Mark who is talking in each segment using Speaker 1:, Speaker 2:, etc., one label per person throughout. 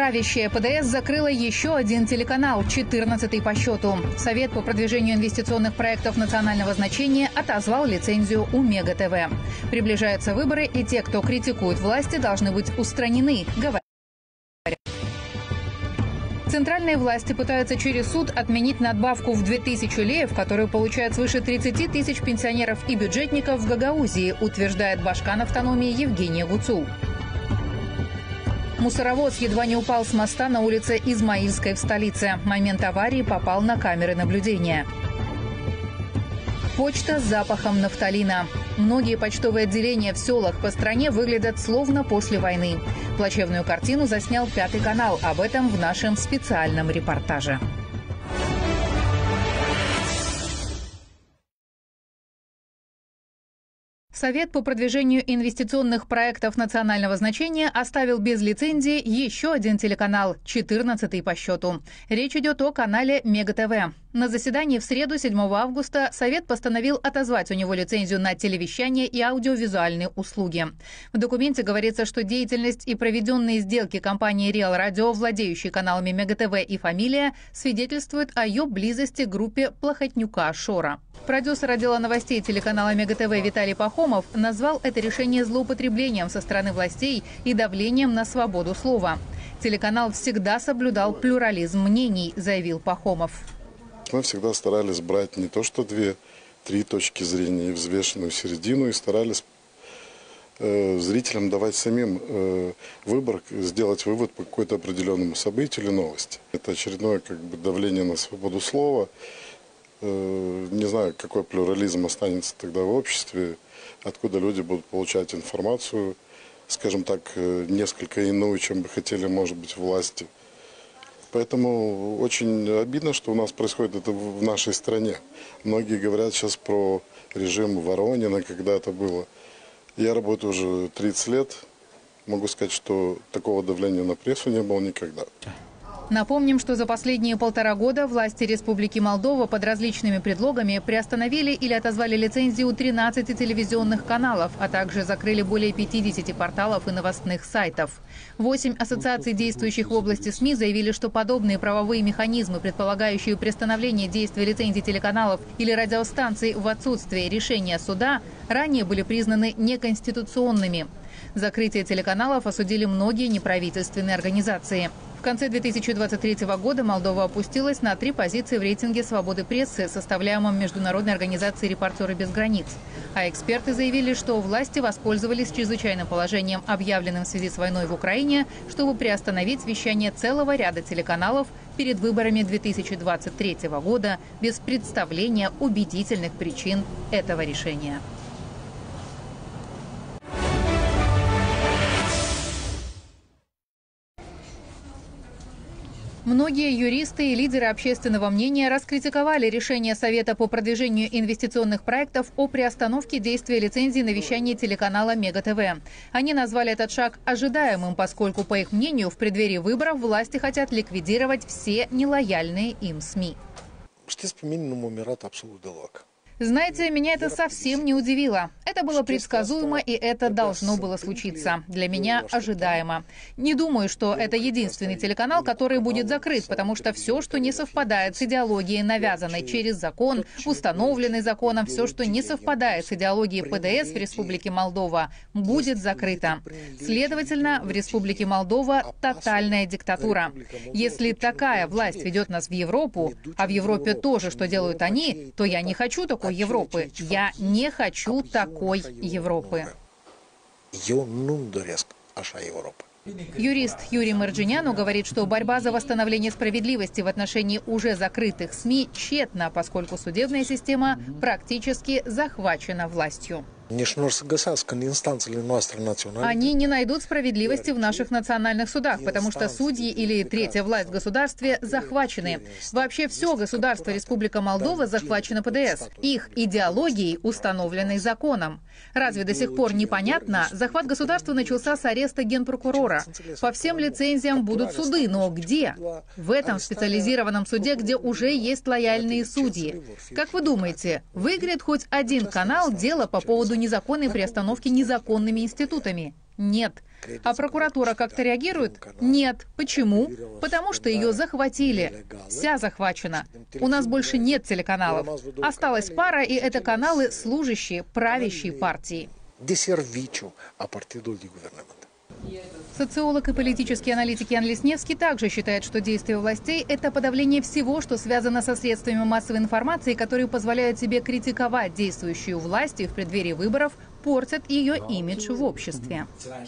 Speaker 1: Правящая ПДС закрыла еще один телеканал, 14-й по счету. Совет по продвижению инвестиционных проектов национального значения отозвал лицензию у Мега ТВ. Приближаются выборы, и те, кто критикует власти, должны быть устранены, говорят. Центральные власти пытаются через суд отменить надбавку в 2000 леев, которую получают свыше 30 тысяч пенсионеров и бюджетников в Гагаузии, утверждает башкан автономии Евгения Гуцул. Мусоровоз едва не упал с моста на улице Измаильской в столице. Момент аварии попал на камеры наблюдения. Почта с запахом нафталина. Многие почтовые отделения в селах по стране выглядят словно после войны. Плачевную картину заснял Пятый канал. Об этом в нашем специальном репортаже. Совет по продвижению инвестиционных проектов национального значения оставил без лицензии еще один телеканал, 14-й по счету. Речь идет о канале Мега ТВ. На заседании в среду, 7 августа, Совет постановил отозвать у него лицензию на телевещание и аудиовизуальные услуги. В документе говорится, что деятельность и проведенные сделки компании Реал Радио, владеющей каналами Мега ТВ и Фамилия, свидетельствуют о ее близости к группе Плохотнюка Шора. Продюсер отдела новостей телеканала Мега ТВ Виталий Пахомов назвал это решение злоупотреблением со стороны властей и давлением на свободу слова. Телеканал всегда соблюдал плюрализм мнений, заявил Пахомов.
Speaker 2: Мы всегда старались брать не то что 2-3 точки зрения, и взвешенную середину, и старались зрителям давать самим выбор, сделать вывод по какой-то определенному событию или новости. Это очередное давление на свободу слова. Не знаю, какой плюрализм останется тогда в обществе, откуда люди будут получать информацию, скажем так, несколько иную, чем бы хотели, может быть, власти. Поэтому очень обидно, что у нас происходит это в нашей стране. Многие говорят сейчас про режим Воронина, когда это было. Я работаю уже 30 лет. Могу сказать, что такого давления на прессу не было никогда.
Speaker 1: Напомним, что за последние 1,5 года власти Республики Молдова под различными предлогами приостановили или отозвали лицензию у 13 телевизионных каналов, а также закрыли более 50 порталов и новостных сайтов. 8 ассоциаций, действующих в области СМИ, заявили, что подобные правовые механизмы, предполагающие приостановление действия лицензий телеканалов или радиостанций в отсутствие решения суда, ранее были признаны неконституционными. Закрытие телеканалов осудили многие неправительственные организации. В конце 2023 года Молдова опустилась на 3 позиции в рейтинге свободы прессы, составляемом Международной организацией «Репортеры без границ». А эксперты заявили, что власти воспользовались чрезвычайным положением, объявленным в связи с войной в Украине, чтобы приостановить вещание целого ряда телеканалов перед выборами 2023 года без представления убедительных причин этого решения. Многие юристы и лидеры общественного мнения раскритиковали решение Совета по продвижению инвестиционных проектов о приостановке действия лицензии на вещание телеканала Мега ТВ. Они назвали этот шаг ожидаемым, поскольку, по их мнению, в преддверии выборов власти хотят ликвидировать все нелояльные им СМИ. Знаете, меня это совсем не удивило. Это было предсказуемо, и это должно было случиться. Для меня ожидаемо. Не думаю, что это единственный телеканал, который будет закрыт, потому что все, что не совпадает с идеологией, навязанной через закон, установленный законом, все, что не совпадает с идеологией ПДС в Республике Молдова, будет закрыто. Следовательно, в Республике Молдова тотальная диктатура. Если такая власть ведет нас в Европу, а в Европе тоже, что делают они, то я не хочу такой Европы. Я не хочу такой Европы. Юрист Юрий Марджиняну говорит, что борьба за восстановление справедливости в отношении уже закрытых СМИ тщетна, поскольку судебная система практически захвачена властью. Они не найдут справедливости в наших национальных судах, потому что судьи или третья власть в государстве захвачены. Вообще все государство Республика Молдова захвачено ПДС. Их идеологией, установленной законом. Разве до сих пор непонятно? Захват государства начался с ареста генпрокурора. По всем лицензиям будут суды, но где? В этом специализированном суде, где уже есть лояльные судьи. Как вы думаете, выиграет хоть один канал дело по поводу незаконной приостановки незаконными институтами? Нет. А прокуратура как-то реагирует? Нет. Почему? Потому что ее захватили. Вся захвачена. У нас больше нет телеканалов. Осталась пара, и это каналы, служащие правящей партии. Социолог и политический аналитик Ян Лесневский также считает, что действия властей – это подавление всего, что связано со средствами массовой информации, которые позволяют себе критиковать действующую власть и в преддверии выборов портят ее имидж в обществе.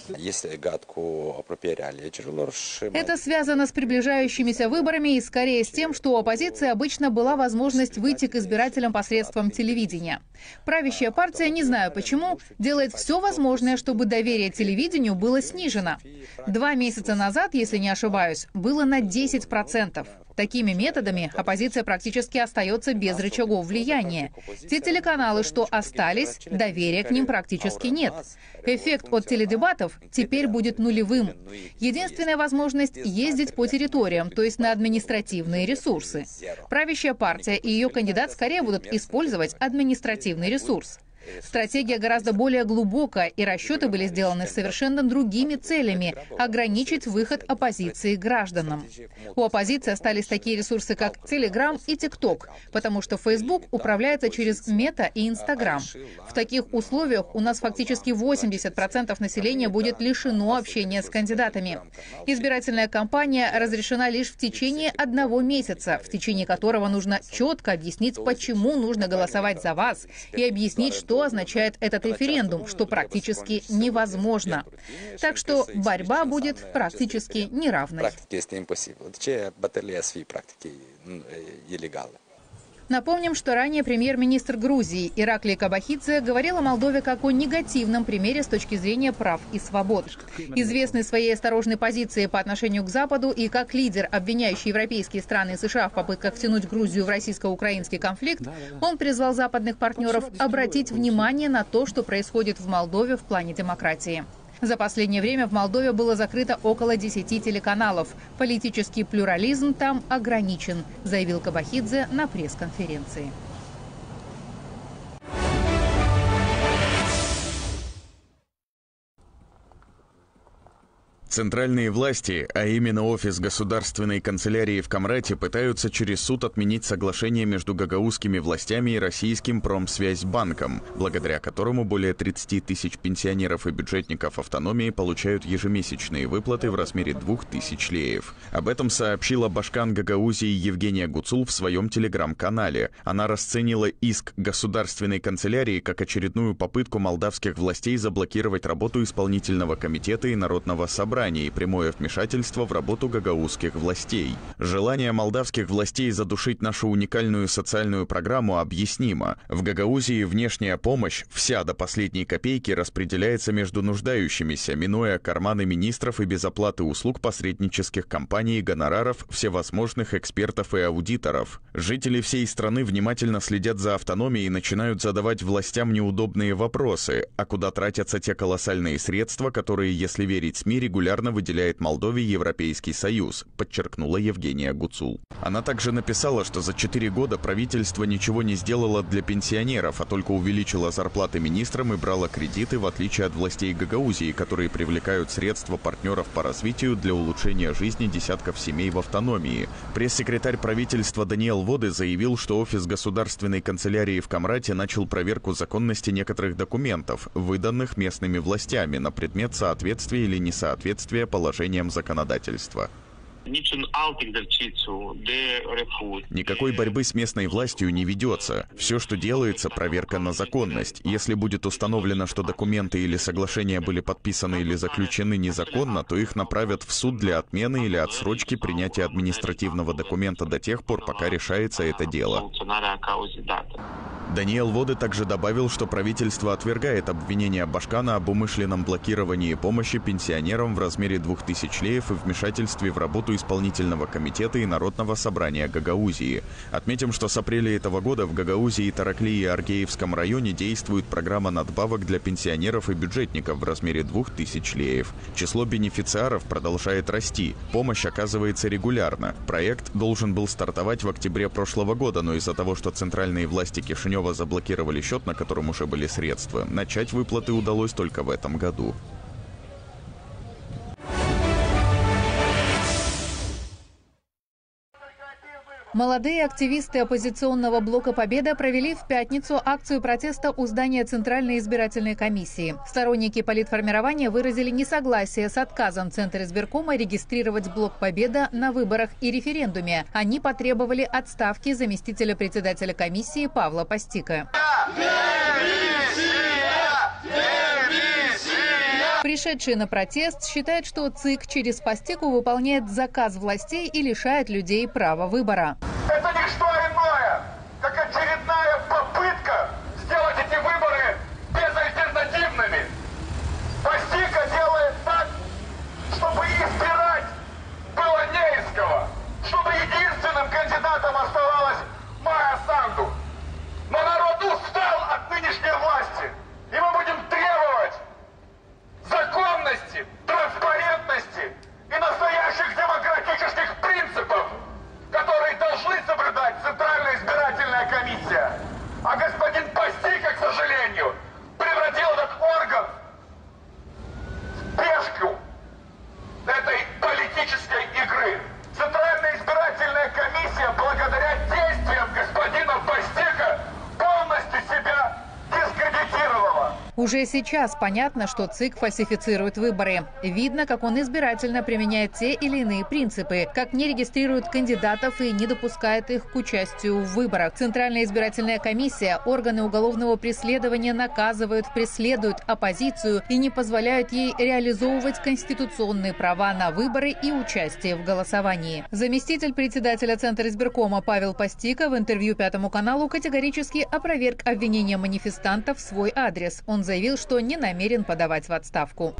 Speaker 1: Это связано с приближающимися выборами и скорее с тем, что у оппозиции обычно была возможность выйти к избирателям посредством телевидения. Правящая партия, не знаю почему, делает все возможное, чтобы доверие телевидению было снижено. 2 месяца назад, если не ошибаюсь, было на 10%. Такими методами оппозиция практически остается без рычагов влияния. Те телеканалы, что остались, доверия к ним практически нет. Эффект от теледебатов теперь будет нулевым. Единственная возможность – ездить по территориям, то есть на административные ресурсы. Правящая партия и ее кандидат скорее будут использовать административный ресурс. Стратегия гораздо более глубокая, и расчеты были сделаны с совершенно другими целями – ограничить выход оппозиции к гражданам. У оппозиции остались такие ресурсы, как Telegram и TikTok, потому что Facebook управляется через Мета и Instagram. В таких условиях у нас фактически 80% населения будет лишено общения с кандидатами. Избирательная кампания разрешена лишь в течение 1 месяца, в течение которого нужно четко объяснить, почему нужно голосовать за вас, и объяснить, что означает этот референдум, что практически невозможно. Так что борьба будет практически неравной. Напомним, что ранее премьер-министр Грузии Ираклий Кобахидзе говорил о Молдове как о негативном примере с точки зрения прав и свобод. Известный своей осторожной позицией по отношению к Западу и как лидер, обвиняющий европейские страны и США в попытках втянуть Грузию в российско-украинский конфликт, он призвал западных партнеров обратить внимание на то, что происходит в Молдове в плане демократии. За последнее время в Молдове было закрыто около 10 телеканалов. Политический плюрализм там ограничен, заявил Кобахидзе на пресс-конференции.
Speaker 3: Центральные власти, а именно офис государственной канцелярии в Камрате, пытаются через суд отменить соглашение между гагаузскими властями и российским Промсвязьбанком, благодаря которому более 30 тысяч пенсионеров и бюджетников автономии получают ежемесячные выплаты в размере 2000 леев. Об этом сообщила башкан Гагаузии Евгения Гуцул в своем телеграм-канале. Она расценила иск государственной канцелярии как очередную попытку молдавских властей заблокировать работу исполнительного комитета и народного собрания и прямое вмешательство в работу гагаузских властей. Желание молдавских властей задушить нашу уникальную социальную программу объяснимо. В Гагаузии внешняя помощь, вся до последней копейки, распределяется между нуждающимися, минуя карманы министров и без оплаты услуг посреднических компаний и гонораров всевозможных экспертов и аудиторов. Жители всей страны внимательно следят за автономией и начинают задавать властям неудобные вопросы, а куда тратятся те колоссальные средства, которые, если верить СМИ, регулярно выделяет Молдове Европейский Союз, подчеркнула Евгения Гуцул. Она также написала, что за 4 года правительство ничего не сделало для пенсионеров, а только увеличило зарплаты министрам и брало кредиты, в отличие от властей Гагаузии, которые привлекают средства партнеров по развитию для улучшения жизни десятков семей в автономии. Пресс-секретарь правительства Даниэл Воды заявил, что офис государственной канцелярии в Камрате начал проверку законности некоторых документов, выданных местными властями, на предмет соответствия или несоответствия положениям законодательства. Никакой борьбы с местной властью не ведется. Все, что делается, проверка на законность. Если будет установлено, что документы или соглашения были подписаны или заключены незаконно, то их направят в суд для отмены или отсрочки принятия административного документа до тех пор, пока решается это дело. Даниэл Воды также добавил, что правительство отвергает обвинения Башкана об умышленном блокировании помощи пенсионерам в размере 2000 леев и вмешательстве в работу исполнительного комитета и Народного собрания Гагаузии. Отметим, что с апреля этого года в Гагаузии, Тараклии и Аргеевском районе действует программа надбавок для пенсионеров и бюджетников в размере 2000 леев. Число бенефициаров продолжает расти. Помощь оказывается регулярно. Проект должен был стартовать в октябре прошлого года, но из-за того, что центральные власти Кишинева заблокировали счет, на котором уже были средства, начать выплаты удалось только в этом году.
Speaker 1: Молодые активисты оппозиционного блока «Победа» провели в пятницу акцию протеста у здания Центральной избирательной комиссии. Сторонники политформирования выразили несогласие с отказом Центра избиркома регистрировать блок «Победа» на выборах и референдуме. Они потребовали отставки заместителя председателя комиссии Павла Постика. Пришедшие на протест считают, что ЦИК через Постику выполняет заказ властей и лишает людей права выбора.
Speaker 4: Это не что иное, как очередная попытка сделать эти выборы безальтернативными. Постика делает так, чтобы избирать было не из кого, чтобы единственным кандидатом оставалась Майя Санду. Но народ устал от нынешней власти, и мы будем требовать законности, транспарентности и настоящих демократических принципов, которые должны соблюдать Центральная избирательная комиссия. А господин Постика, к сожалению, превратил этот орган в пешку этой политической игры. Центральная избирательная комиссия, благодаря действиям господина Постика, полностью себя дискредитировала.
Speaker 1: Уже сейчас понятно, что ЦИК фальсифицирует выборы. Видно, как он избирательно применяет те или иные принципы, как не регистрирует кандидатов и не допускает их к участию в выборах. Центральная избирательная комиссия, органы уголовного преследования наказывают, преследуют оппозицию и не позволяют ей реализовывать конституционные права на выборы и участие в голосовании. Заместитель председателя Центра избиркома Павел Постика в интервью Пятому каналу категорически опроверг обвинения манифестантов в свой адрес. Он заявил, что не намерен подавать в отставку.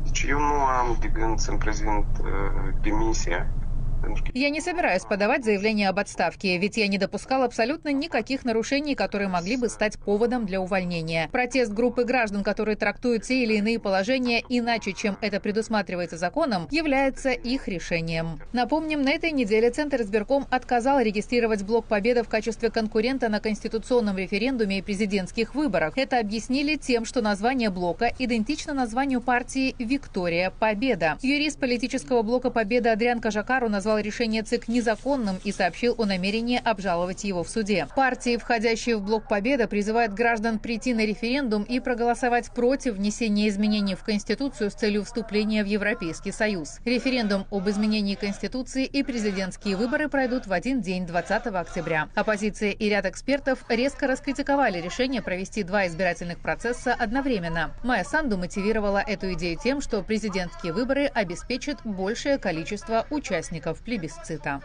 Speaker 1: Я не собираюсь подавать заявление об отставке, ведь я не допускал абсолютно никаких нарушений, которые могли бы стать поводом для увольнения. Протест группы граждан, которые трактуют те или иные положения иначе, чем это предусматривается законом, является их решением. Напомним, на этой неделе Центр избирком отказал регистрировать блок «Победа» в качестве конкурента на конституционном референдуме и президентских выборах. Это объяснили тем, что название блока идентично названию партии «Виктория Победа». Юрист политического блока «Победа» Адриан Кажакару назвал решение ЦИК незаконным и сообщил о намерении обжаловать его в суде. Партии, входящие в блок «Победа», призывают граждан прийти на референдум и проголосовать против внесения изменений в Конституцию с целью вступления в Европейский Союз. Референдум об изменении Конституции и президентские выборы пройдут в один день, 20 октября. Оппозиция и ряд экспертов резко раскритиковали решение провести два избирательных процесса одновременно. Майя Санду мотивировала эту идею тем, что президентские выборы обеспечат большее количество участников плебисцита.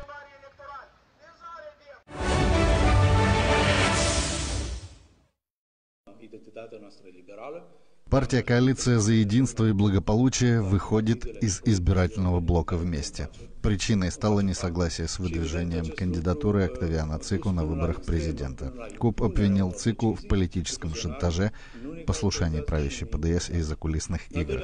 Speaker 5: Партия «Коалиция за единство и благополучие» выходит из избирательного блока «Вместе». Причиной стало несогласие с выдвижением кандидатуры Октавиана Цику на выборах президента. КУП обвинил Цику в политическом шантаже, послушании правящей ПДС и закулисных играх.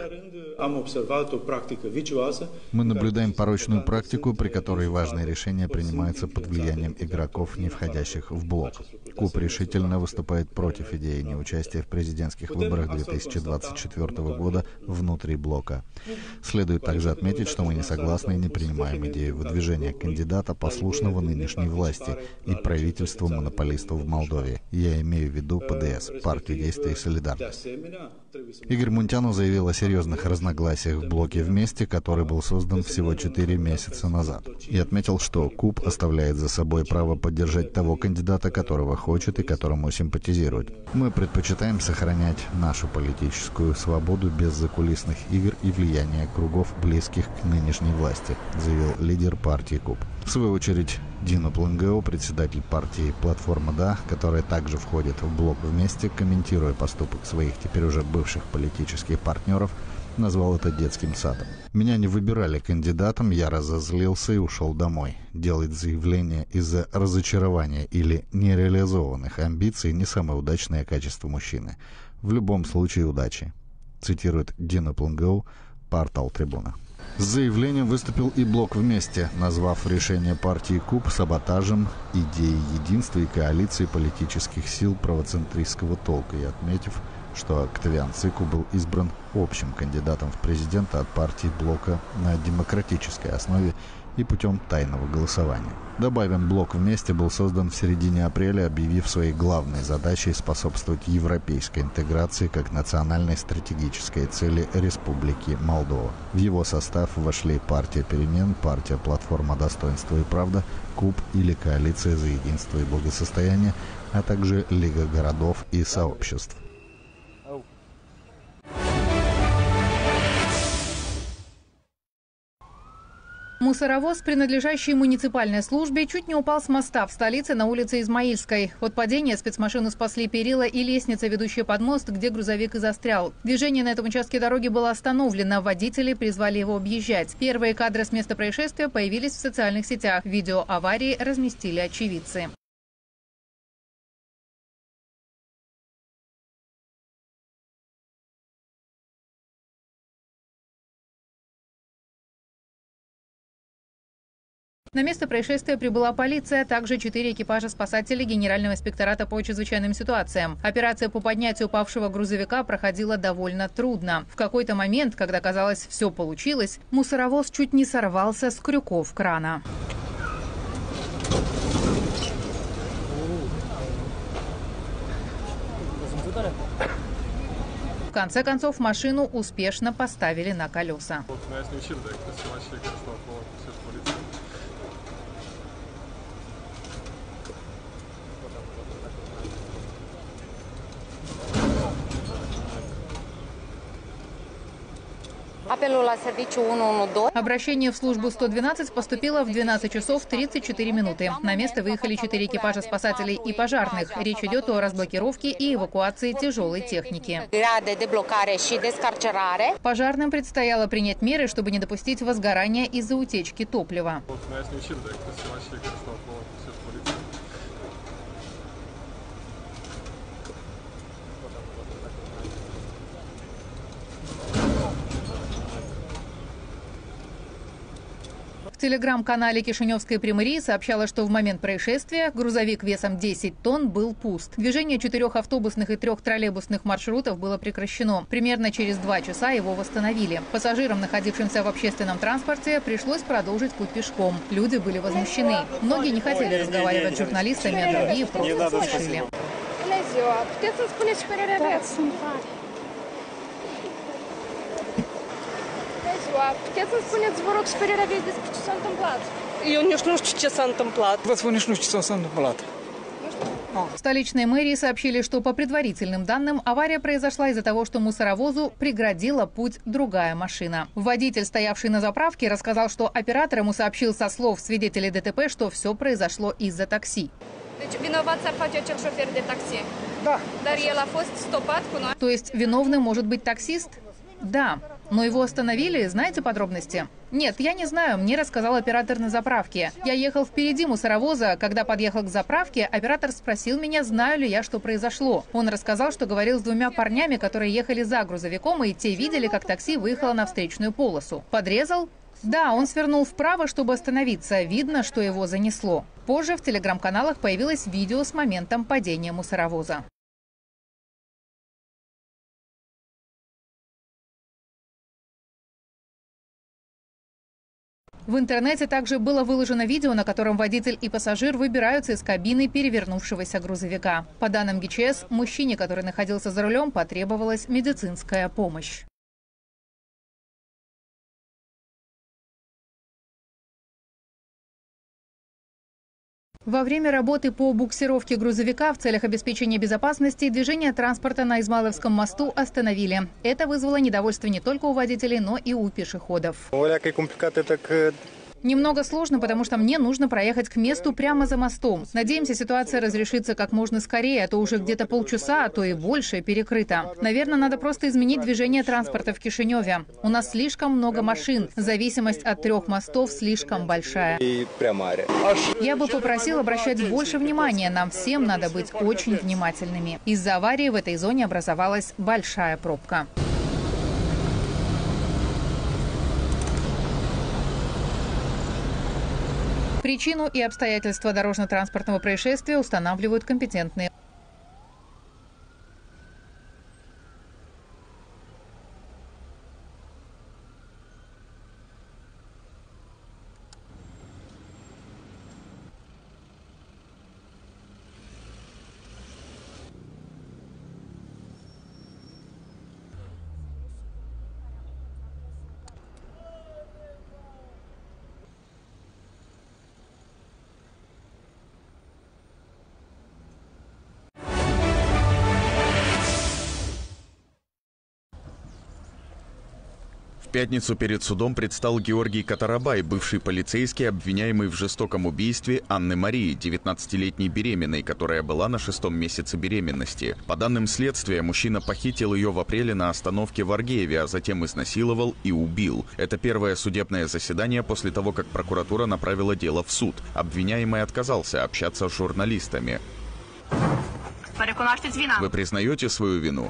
Speaker 5: Мы наблюдаем порочную практику, при которой важные решения принимаются под влиянием игроков, не входящих в блок. КУП решительно выступает против идеи неучастия в президентских выборах 2024 года внутри блока. Следует также отметить, что мы не согласны и не принимаем идею выдвижения кандидата, послушного нынешней власти и правительству монополистов в Молдове. Я имею в виду ПДС, партию действия и солидарность. Игорь Мунтяну заявил о серьезных разногласиях в блоке «Вместе», который был создан всего 4 месяца назад. И отметил, что КУП оставляет за собой право поддержать того кандидата, которого хочет и которому симпатизирует. Мы предпочитаем сохранять нашу политическую свободу без закулисных игр и влияния кругов, близких к нынешней власти, заявил лидер партии КУП. В свою очередь, Дина Плангео, председатель партии «Платформа Да», которая также входит в блок «Вместе», комментируя поступок своих теперь уже бывших политических партнеров, назвал это детским садом. «Меня не выбирали кандидатом, я разозлился и ушел домой. Делать заявление из-за разочарования или нереализованных амбиций не самое удачное качество мужчины. В любом случае удачи», цитирует Дина Плангео, портал «Трибуна». С заявлением выступил и блок «Вместе», назвав решение партии КУП саботажем идеи единства и коалиции политических сил правоцентристского толка и отметив, что Октавиан Цику был избран общим кандидатом в президента от партии блока на демократической основе и путем тайного голосования. Добавим, блок «Вместе» был создан в середине апреля, объявив своей главной задачей способствовать европейской интеграции как национальной стратегической цели Республики Молдова. В его состав вошли партия «Перемен», партия «Платформа достоинства и правда», КУП или коалиция за единство и благосостояние, а также Лига городов и сообществ.
Speaker 1: Мусоровоз, принадлежащий муниципальной службе, чуть не упал с моста в столице на улице Измаильской. От падения спецмашину спасли перила и лестница, ведущая под мост, где грузовик и застрял. Движение на этом участке дороги было остановлено. Водители призвали его объезжать. Первые кадры с места происшествия появились в социальных сетях. Видео аварии разместили очевидцы. На место происшествия прибыла полиция, а также 4 экипажа спасателей Генерального инспектората по чрезвычайным ситуациям. Операция по поднятию упавшего грузовика проходила довольно трудно. В какой-то момент, когда казалось, все получилось, мусоровоз чуть не сорвался с крюков крана. В конце концов, машину успешно поставили на колеса. Обращение в службу 112 поступило в 12 часов 34 минуты. На место выехали 4 экипажа спасателей и пожарных. Речь идет о разблокировке и эвакуации тяжелой техники. Пожарным предстояло принять меры, чтобы не допустить возгорания из-за утечки топлива. В телеграм-канале Кишиневской Примарии сообщалось, что в момент происшествия грузовик весом 10 тонн был пуст. Движение 4 автобусных и 3 троллейбусных маршрутов было прекращено. Примерно через 2 часа его восстановили. Пассажирам, находившимся в общественном транспорте, пришлось продолжить путь пешком. Люди были возмущены. Многие не хотели разговаривать с журналистами, а другие просто спешили.
Speaker 6: Puteți să spuneți, vă rog, și părerea aveți despre ce s-a întâmplat? Eu nici nu știu ce s-a întâmplat.
Speaker 7: Vă spun, nici nu știu ce s-a întâmplat.
Speaker 1: В столичной мэрии сообщили, что по предварительным данным авария произошла из-за того, что мусоровозу преградила путь другая машина. Водитель, стоявший на заправке, рассказал, что оператор ему сообщил со слов свидетелей ДТП, что все произошло из-за такси. То есть виновным может быть таксист? Да. Но его остановили, знаете подробности? Нет, я не знаю, мне рассказал оператор на заправке. Я ехал впереди мусоровоза. Когда подъехал к заправке, оператор спросил меня, знаю ли я, что произошло. Он рассказал, что говорил с 2 парнями, которые ехали за грузовиком, и те видели, как такси выехало на встречную полосу. Подрезал? Да, он свернул вправо, чтобы остановиться. Видно, что его занесло. Позже в телеграм-каналах появилось видео с моментом падения мусоровоза. В интернете также было выложено видео, на котором водитель и пассажир выбираются из кабины перевернувшегося грузовика. По данным ГЧС, мужчине, который находился за рулем, потребовалась медицинская помощь. Во время работы по буксировке грузовика в целях обеспечения безопасности движение транспорта на Измайловском мосту остановили. Это вызвало недовольство не только у водителей, но и у пешеходов. Немного сложно, потому что мне нужно проехать к месту прямо за мостом. Надеемся, ситуация разрешится как можно скорее, а то уже где-то полчаса, а то и больше перекрыто. Наверное, надо просто изменить движение транспорта в Кишиневе. У нас слишком много машин. Зависимость от 3 мостов слишком большая. Я бы попросил обращать больше внимания. Нам всем надо быть очень внимательными. Из-за аварии в этой зоне образовалась большая пробка. Причину и обстоятельства дорожно-транспортного происшествия устанавливают компетентные.
Speaker 3: В пятницу перед судом предстал Георгий Катарабай, бывший полицейский, обвиняемый в жестоком убийстве Анны Марии, 19-летней беременной, которая была на 6-м месяце беременности. По данным следствия, мужчина похитил ее в апреле на остановке в Аргееве, а затем изнасиловал и убил. Это первое судебное заседание после того, как прокуратура направила дело в суд. Обвиняемый отказался общаться с журналистами. Вы признаете свою вину?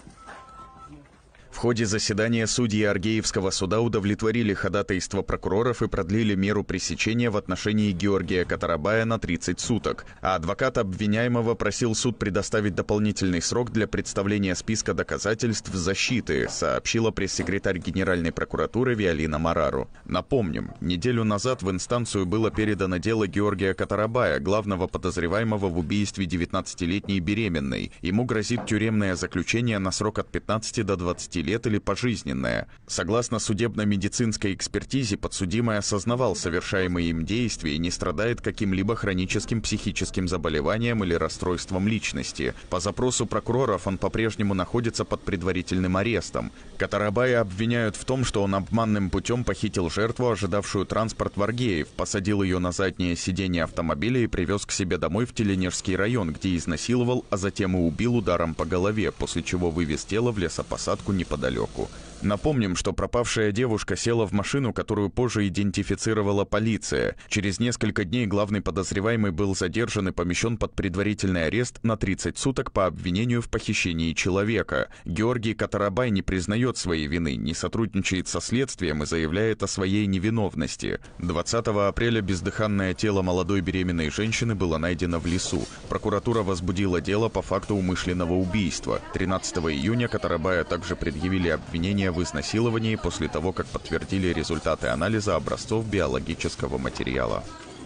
Speaker 3: В ходе заседания судьи Аргеевского суда удовлетворили ходатайство прокуроров и продлили меру пресечения в отношении Георгия Катарабая на 30 суток. А адвокат обвиняемого просил суд предоставить дополнительный срок для представления списка доказательств защиты, сообщила пресс-секретарь Генеральной прокуратуры Виолина Марару. Напомним, неделю назад в инстанцию было передано дело Георгия Катарабая, главного подозреваемого в убийстве 19-летней беременной. Ему грозит тюремное заключение на срок от 15 до 20 лет или пожизненное. Согласно судебно-медицинской экспертизе, подсудимый осознавал совершаемые им действия и не страдает каким-либо хроническим психическим заболеванием или расстройством личности. По запросу прокуроров он по-прежнему находится под предварительным арестом. Катарабая обвиняют в том, что он обманным путем похитил жертву, ожидавшую транспорт в Аргеев, посадил ее на заднее сиденье автомобиля и привез к себе домой в Теленежский район, где изнасиловал, а затем и убил ударом по голове, после чего вывез тело в лесопосадку неподалеку. Напомним, что пропавшая девушка села в машину, которую позже идентифицировала полиция. Через несколько дней главный подозреваемый был задержан и помещен под предварительный арест на 30 суток по обвинению в похищении человека. Георгий Катарабай не признает своей вины, не сотрудничает со следствием и заявляет о своей невиновности. 20 апреля бездыханное тело молодой беременной женщины было найдено в лесу. Прокуратура возбудила дело по факту умышленного убийства. 13 июня Катарабая также предъявили обвинение в изнасиловании после того, как подтвердили результаты анализа образцов биологического материала.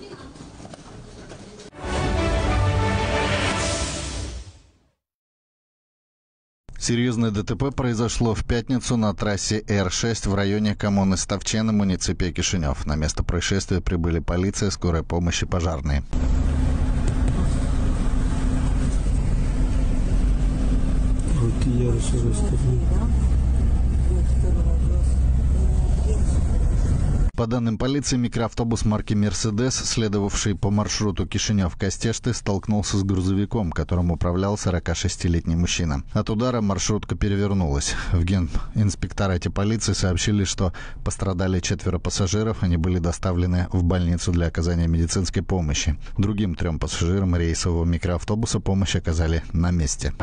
Speaker 5: Серьезное ДТП произошло в пятницу на трассе Р-6 в районе коммуны Ставчены, муниципия Кишинев. На место происшествия прибыли полиция, скорая помощь и пожарные. По данным полиции, микроавтобус марки «Мерседес», следовавший по маршруту Кишинев-Кастешты, столкнулся с грузовиком, которым управлял 46-летний мужчина. От удара маршрутка перевернулась. В генинспекторате полиции сообщили, что пострадали 4 пассажиров, они были доставлены в больницу для оказания медицинской помощи. Другим 3 пассажирам рейсового микроавтобуса помощь оказали на месте.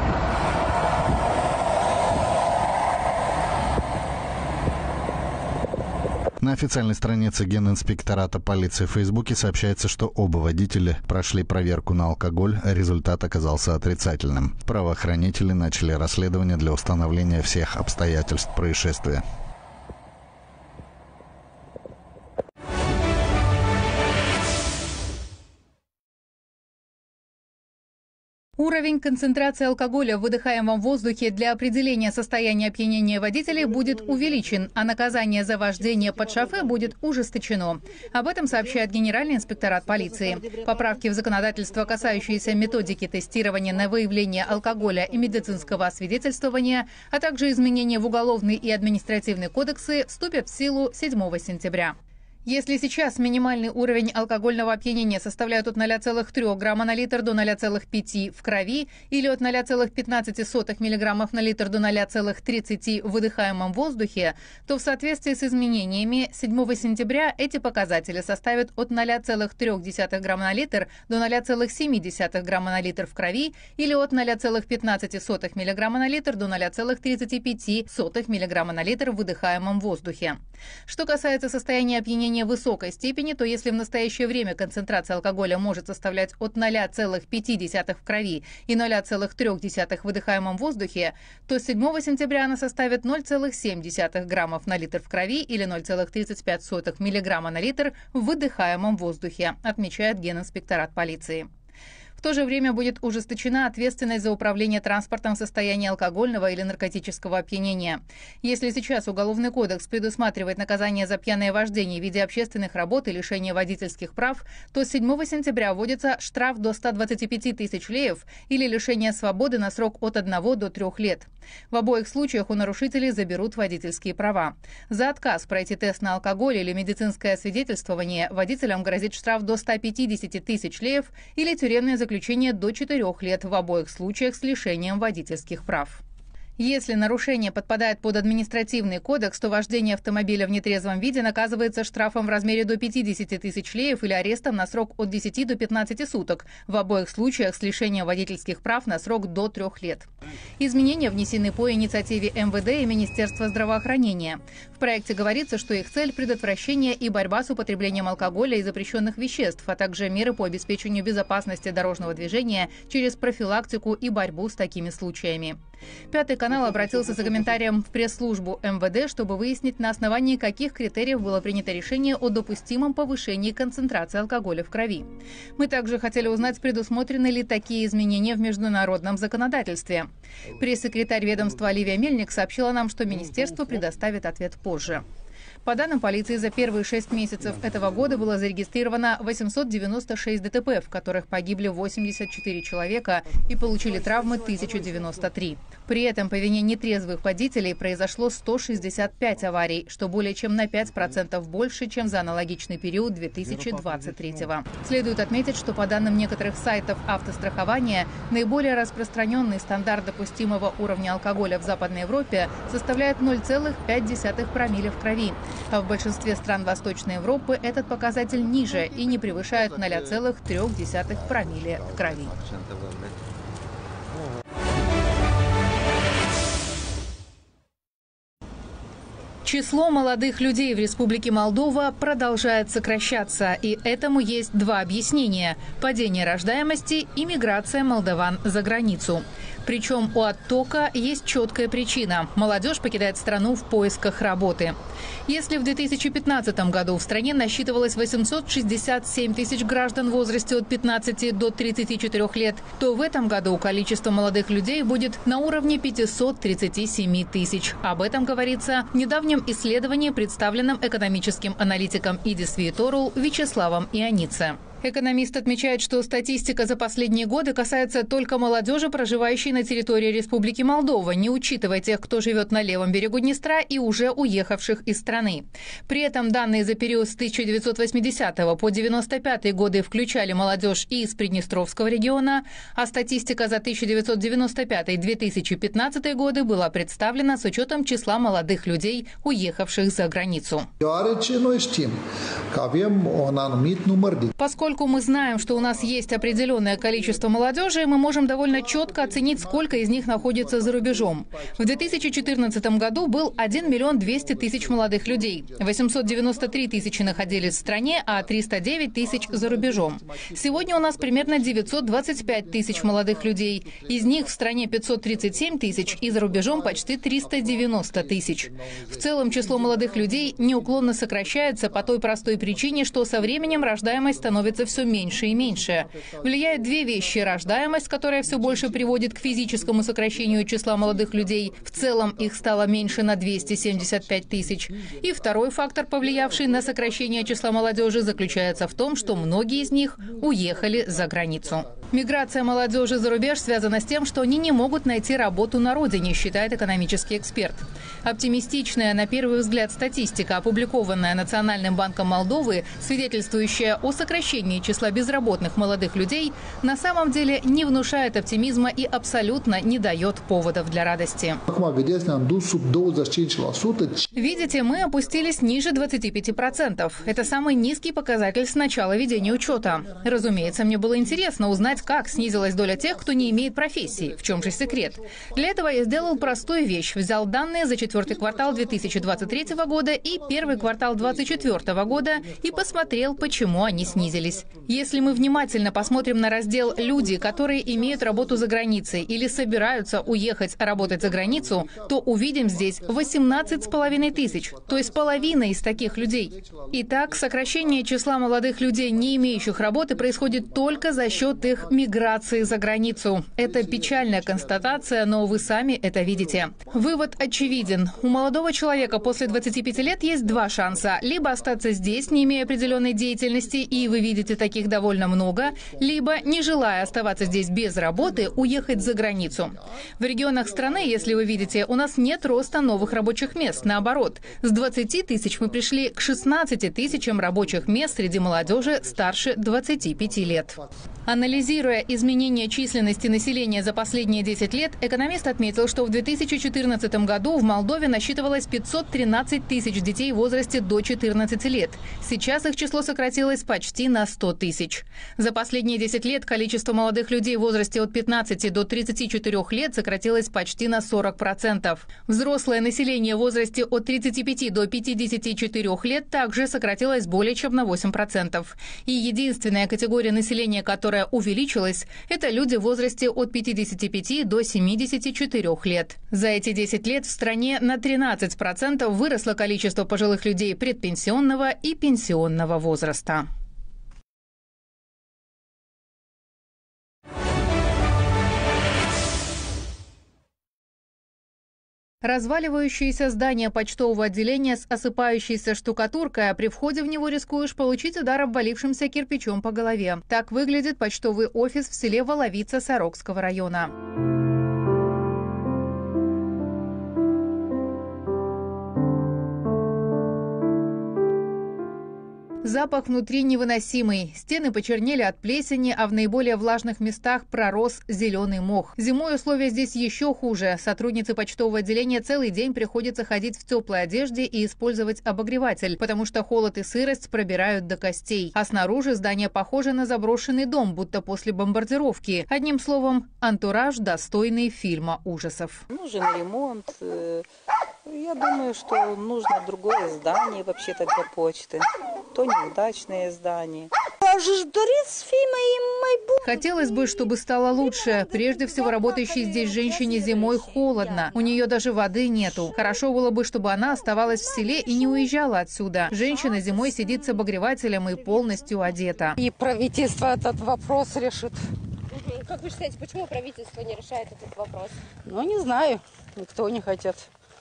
Speaker 5: На официальной странице Генинспектората полиции в Фейсбуке сообщается, что оба водителя прошли проверку на алкоголь, а результат оказался отрицательным. Правоохранители начали расследование для установления всех обстоятельств происшествия.
Speaker 1: Уровень концентрации алкоголя в выдыхаемом воздухе для определения состояния опьянения водителей будет увеличен, а наказание за вождение под шофе будет ужесточено. Об этом сообщает Генеральный инспекторат полиции. Поправки в законодательство, касающиеся методики тестирования на выявление алкоголя и медицинского освидетельствования, а также изменения в Уголовный и Административный кодексы, вступят в силу 7 сентября. Если сейчас минимальный уровень алкогольного опьянения составляет от 0,3 грамма на литр до 0,5 в крови или от 0,15 миллиграммов на литр до 0,30 в выдыхаемом воздухе, то в соответствии с изменениями 7 сентября эти показатели составят от 0,3 грамма на литр до 0,7 грамма на литр в крови или от 0,15 миллиграмма на литр до 0,35 миллиграмма на литр в выдыхаемом воздухе. Что касается состояния опьянения высокой степени, то если в настоящее время концентрация алкоголя может составлять от 0,5 в крови и 0,3 в выдыхаемом воздухе, то с 7 сентября она составит 0,7 граммов на литр в крови или 0,35 миллиграмма на литр в выдыхаемом воздухе, отмечает Генинспекторат полиции. В то же время будет ужесточена ответственность за управление транспортом в состоянии алкогольного или наркотического опьянения. Если сейчас Уголовный кодекс предусматривает наказание за пьяное вождение в виде общественных работ и лишения водительских прав, то с 7 сентября вводится штраф до 125 тысяч леев или лишение свободы на срок от 1 до 3 лет. В обоих случаях у нарушителей заберут водительские права. За отказ пройти тест на алкоголь или медицинское освидетельствование водителям грозит штраф до 150 тысяч леев или тюремное заключение до 4 лет, в обоих случаях с лишением водительских прав. Если нарушение подпадает под административный кодекс, то вождение автомобиля в нетрезвом виде наказывается штрафом в размере до 50 тысяч леев или арестом на срок от 10 до 15 суток. В обоих случаях с лишением водительских прав на срок до 3 лет. Изменения внесены по инициативе МВД и Министерства здравоохранения. В проекте говорится, что их цель – предотвращение и борьба с употреблением алкоголя и запрещенных веществ, а также меры по обеспечению безопасности дорожного движения через профилактику и борьбу с такими случаями. Пятый канал обратился за комментарием в пресс-службу МВД, чтобы выяснить, на основании каких критериев было принято решение о допустимом повышении концентрации алкоголя в крови. Мы также хотели узнать, предусмотрены ли такие изменения в международном законодательстве. Пресс-секретарь ведомства Оливия Мельник сообщила нам, что министерство предоставит ответ позже. По данным полиции, за первые 6 месяцев этого года было зарегистрировано 896 ДТП, в которых погибли 84 человека и получили травмы 1093. При этом по вине нетрезвых водителей произошло 165 аварий, что более чем на 5% больше, чем за аналогичный период 2023-го. Следует отметить, что по данным некоторых сайтов автострахования, наиболее распространенный стандарт допустимого уровня алкоголя в Западной Европе составляет 0,5 промилле в крови. А в большинстве стран Восточной Европы этот показатель ниже и не превышает 0,3 промилле в крови. Число молодых людей в Республике Молдова продолжает сокращаться, и этому есть два объяснения – падение рождаемости и миграция молдаван за границу. Причем у оттока есть четкая причина – молодежь покидает страну в поисках работы. Если в 2015 году в стране насчитывалось 867 тысяч граждан в возрасте от 15 до 34 лет, то в этом году количество молодых людей будет на уровне 537 тысяч. Об этом говорится в недавнем исследовании, представленном экономическим аналитиком Идис Виторул Вячеславом Ионидзе. Экономист отмечает, что статистика за последние годы касается только молодежи, проживающей на территории Республики Молдова, не учитывая тех, кто живет на левом берегу Днестра и уже уехавших из страны. При этом данные за период с 1980 по 1995 годы включали молодежь и из Приднестровского региона, а статистика за 1995-2015 годы была представлена с учетом числа молодых людей, уехавших за границу. Поскольку мы знаем, что у нас есть определенное количество молодежи, мы можем довольно четко оценить, сколько из них находится за рубежом. В 2014 году был 1 миллион 200 тысяч молодых людей. 893 тысячи находились в стране, а 309 тысяч за рубежом. Сегодня у нас примерно 925 тысяч молодых людей. Из них в стране 537 тысяч и за рубежом почти 390 тысяч. В целом число молодых людей неуклонно сокращается по той простой причине, что со временем рождаемость становится все меньше и меньше. Влияют две вещи: рождаемость, которая все больше приводит к физическому сокращению числа молодых людей. В целом их стало меньше на 275 тысяч. И второй фактор, повлиявший на сокращение числа молодежи, заключается в том, что многие из них уехали за границу. Миграция молодежи за рубеж связана с тем, что они не могут найти работу на родине, считает экономический эксперт. Оптимистичная, на первый взгляд, статистика, опубликованная Национальным банком Молдовы, свидетельствующая о сокращении числа безработных молодых людей, на самом деле не внушает оптимизма и абсолютно не дает поводов для радости. Видите, мы опустились ниже 25%. Это самый низкий показатель с начала ведения учета. Разумеется, мне было интересно узнать, как снизилась доля тех, кто не имеет профессии. В чем же секрет? Для этого я сделал простую вещь. Взял данные за четвертый квартал 2023 года и первый квартал 2024 года и посмотрел, почему они снизились. Если мы внимательно посмотрим на раздел «Люди, которые имеют работу за границей или собираются уехать работать за границу», то увидим здесь 18,5 тысяч, то есть половина из таких людей. Итак, сокращение числа молодых людей, не имеющих работы, происходит только за счет их миграции за границу. Это печальная констатация, но вы сами это видите. Вывод очевиден. У молодого человека после 25 лет есть два шанса. Либо остаться здесь, не имея определенной деятельности, и вы видите таких довольно много, либо, не желая оставаться здесь без работы, уехать за границу. В регионах страны, если вы видите, у нас нет роста новых рабочих мест. Наоборот, с 20 тысяч мы пришли к 16 тысячам рабочих мест среди молодежи старше 25 лет. Анализируя изменения численности населения за последние 10 лет, экономист отметил, что в 2014 году в Молдове насчитывалось 513 тысяч детей в возрасте до 14 лет. Сейчас их число сократилось почти на 100 тысяч. За последние 10 лет количество молодых людей в возрасте от 15 до 34 лет сократилось почти на 40%. Взрослое население в возрасте от 35 до 54 лет также сократилось более чем на 8%. И единственная категория населения, которая увеличилась, это люди в возрасте от 55 до 74 лет. За эти 10 лет в стране на 13% выросло количество пожилых людей предпенсионного и пенсионного возраста. Разваливающееся здание почтового отделения с осыпающейся штукатуркой, а при входе в него рискуешь получить удар обвалившимся кирпичом по голове. Так выглядит почтовый офис в селе Воловица Сорокского района. Запах внутри невыносимый. Стены почернели от плесени, а в наиболее влажных местах пророс зеленый мох. Зимой условия здесь еще хуже. Сотруднице почтового отделения целый день приходится ходить в теплой одежде и использовать обогреватель, потому что холод и сырость пробирают до костей. А снаружи здание похоже на заброшенный дом, будто после бомбардировки. Одним словом, антураж, достойный фильма ужасов.
Speaker 7: Нужен ремонт. Я думаю, что нужно другое здание вообще-то для почты. То неудачное здание.
Speaker 1: Хотелось бы, чтобы стало лучше. Прежде всего, работающей здесь женщине зимой холодно. У нее даже воды нету. Хорошо было бы, чтобы она оставалась в селе и не уезжала отсюда. Женщина зимой сидит с обогревателем и полностью одета.
Speaker 8: И правительство этот вопрос решит.
Speaker 6: Как вы считаете, почему правительство не решает этот вопрос?
Speaker 8: Ну, не знаю. Никто не хотят.